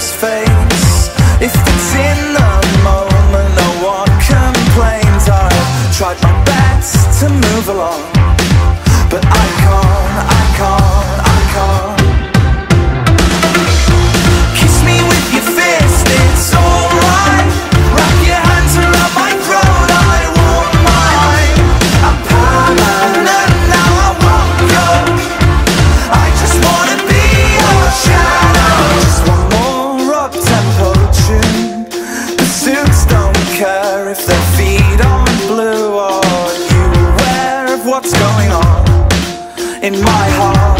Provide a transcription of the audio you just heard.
serious face. If it's in the moment, no one complains. I've tried my best to move along, but I can't, I can't, I can't. Kiss me with your fist, it's alright. Wrap your hands around my throat, I won't mind. I'm permanent now, I won't go. I just wanna be your shadow. Just one more up-tempo tune. The suits don't care if their feet aren't blue. Are you aware of what's going on in my heart?